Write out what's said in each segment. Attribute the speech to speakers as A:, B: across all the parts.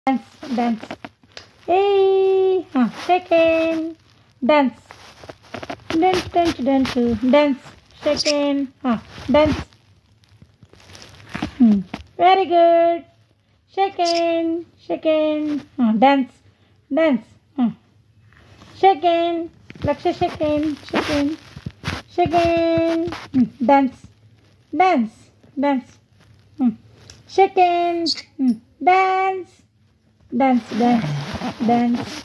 A: Dance, dance. Hey, second. Dance. Dance, dance, dance. Dance. Second. Dance. Very good. Second, second. Dance, dance. Second. Laksha, second, second. Second. Dance, dance, dance. Second. Dance. Dance, dance, dance.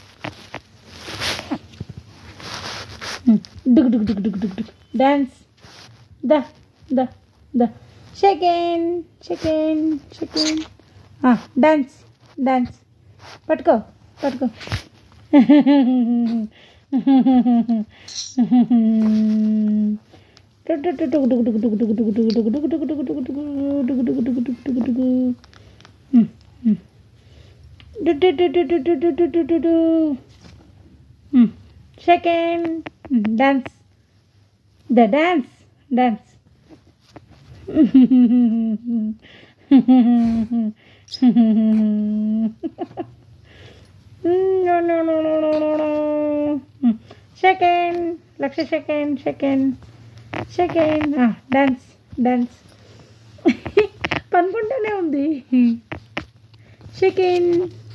A: Dug, dug, dug, dug, dug, dug. Dance. The. Second, second, second. Dance, dance. Patko, patko. Second, dance. The dance, dance. No. Second, Laksha, second, second. Second, dance, dance. పనుకుంటూనే ఉంది. Second.